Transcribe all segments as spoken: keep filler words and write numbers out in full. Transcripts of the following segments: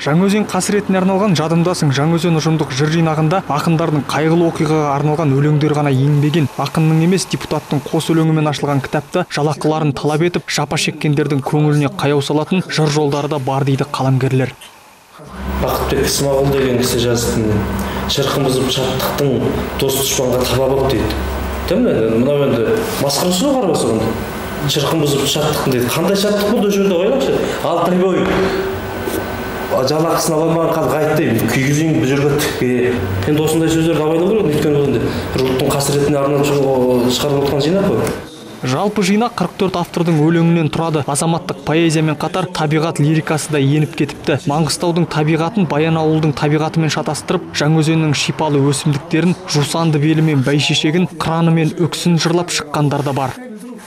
Жаңаөзен қасіретіне арналған Жадымдасың Жаңаөзен ұжымдық жыр жинағында ақындардың қайғылы оқиғаға арналған өлеңдер ғана енбеген. Ақынның емес, депутаттың қос өлеңімен ашылған кітапта жалақыларын талап етіп, жапа шеккендердің көңіліне қаяу салатын жыр жолдары да бар дейді қаламгерлер. Бақытбек Исмағұл деген кісі жазды. Шырқын бұзып шаттықтың дос дұшпанға таба боп дейді. Мынау енді масқарасы ғой қарап отырсаң. Шырқын бұзып шаттықтың дейді. Қандай шаттық бұл жерде ойлаңызшы. алты ай бойы жалақысын ала алмаған халық айтты, күйгізейін бұл жерге тікпе. Енді осындай сөздерді абайлау керек, өйткені бұл енді жұрттың қасіретіне арналып шығарып отқан жинақ қой. Жалпы жинақ қырық төрт автордың өлеңінен тұрады. Азаматтық поэзиямен қатар табиғат лирикасы да еніп кетіпті. Маңғыстаудың табиғатын Баянауылдың табиғатымен шатастырып, Жаңаөзеннің шипалы өсімдіктерін, жусанды белі мен бәйшешегін, қыраны мен өксін жырлап шыққандар да бар.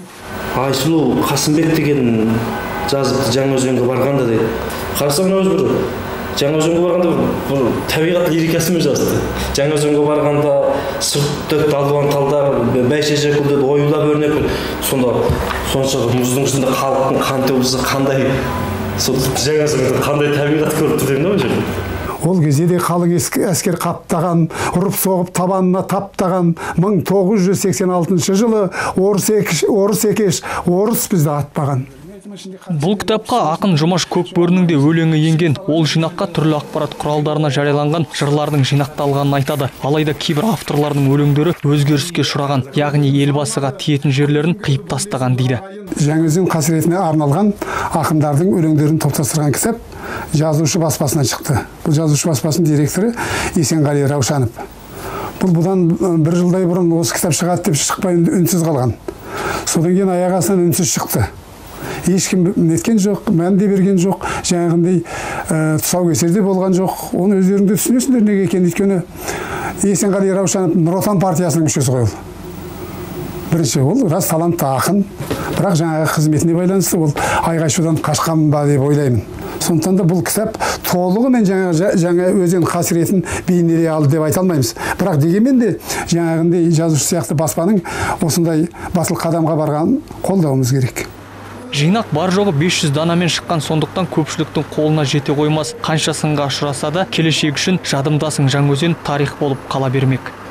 Айсұлу Қасымбек деген жазыпты Жаңаөзенге барғанда дейді. Қарасаң өз бір Жаңаөзенге барғанда бір табиғат лирикасымен жазды. Жаңаөзенге барғанда сүртті талдуан талдар, бәйшешек гүлдер оюлап өрнек. Сонда сонша мұздың ішінде халықтың қан төгісі қандай, Жаңаөзенде қандай табиғат көріпті деймін ғой жерде. Ол кезде де қалың әскер қаптаған, ұрып соғып табанына таптаған мың тоғыз жүз сексен алтыншы жылы орыс екеш, орыс бізді атпаған. Бұл кітапқа ақын Жұмаш Көкбөрінің де өлеңі енген. Ол жинаққа түрлі ақпарат құралдарына жарияланған жырлардың жинақталғанын айтады. Алайда кейбір авторлардың өлеңдері өзгеріске ұшыраған, яғни елбасыға тиетін жерлерін қиып тастаған дейді. Жаңаөзен қасіретіне арналған ақындардың өлеңдерін топтастырған кітап жазушы баспасынан шықты. Бұл жазушы баспасының директоры Есенғали Раушанов. Бұл бұдан бір жылдай бұрын осы кітап шығады деп шықпай үнсіз қалған. Содан кейін аяқ астынан үнсіз шықты. Ешкім неткен жоқ, мән де берген жоқ, жаңағындай тұсаукесерде болған жоқ. Оны өздеріңді түсінесіңдер неге екенін, өйткені Есенғали Раушанов Нұр Отан партиясының мүшесі ғой. Бірінші, ол рас талантты ақын, бірақ жаңағы қызметіне байланысты ол айғай-шудан қашқан ба деп ойлаймын. Сондықтан да бұл кітап толығымен Жаңаөзен қасіретін бейнелей алды деп айта алмаймыз. Бірақ дегенмен де жаңағындай жазушы сияқты баспаның осындай басыл қадамға барғанын қолдауымыз керек. Жинақ бар жоғы бес жүз данамен шыққан, сондықтан көпшіліктің қолына жете қоймас. Қанша сынға ұшыраса да, келешек үшін Жадымдасың Жаңаөзен тарих болып қала бермек.